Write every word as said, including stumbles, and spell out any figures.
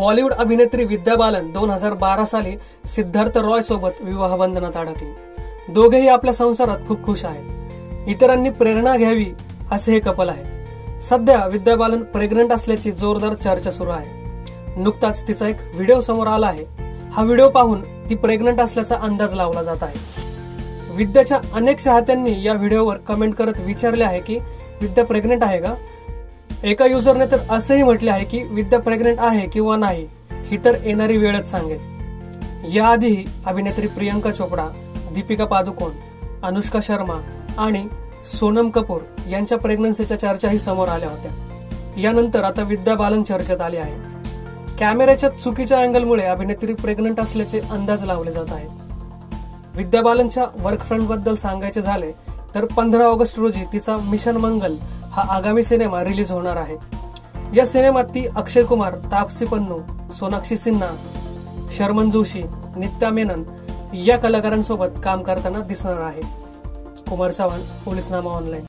बॉलिवूड अभिनेत्री विद्या बालन दोन हजार बारा साली सिद्धार्थ रॉय सोबत विवाह बंधनात अडकली। दोघेही आपल्या संसारात खूप खुश आहेत। इतरांनी प्रेरणा घ्यावी असे हे कपल आहे। सध्या विद्या बालन प्रेग्नंट असल्याची जोरदार चर्चा सुरू आहे। नुकताच तिचा एक व्हिडिओ समोर आला आहे। हा व्हिडिओ पाहून ती प्रेग्नंट असल्याचा अंदाज लावला जात आहे। विद्याच्या अनेक चाहत्यांनी या व्हिडिओवर कमेंट करत विचारले आहे की विद्या प्रेग्नंट आहे का। एका युजरने तर असेही म्हटले आहे की विद्या प्रेग्नंट आहे किंवा नाही ही तर येणारी वेळच सांगेल। याआधीही अभिनेत्री प्रियंका चोपडा, दीपिका पादुकोण, अनुष्का शर्मा आणि सोनम कपूर यांच्या प्रेग्नन्सीच्या चर्चाही समोर आल्या होत्या। यानंतर आता विद्या बालन चर्चेत आली आहे। कॅमेऱ्याच्या चुकीच्या अँगलमुळे अभिनेत्री प्रेग्नंट असल्याचे अंदाज लावले जात आहेत। विद्या बालनच्या वर्क फ्रंट बद्दल सांगायचे झाले तर पंधरा ऑगस्ट रोजी तिचा मिशन मंगल हा आगामी सिनेमा रिलीज होणार आहे। या सिनेमात ती अक्षय कुमार, तापसी पन्नू, सोनाक्षी सिन्हा, शर्मन जोशी, नित्या मेनन या कलाकारांसोबत काम करताना दिसणार आहे। कुमार चव्हाण, पोलीसनामा ऑनलाईन।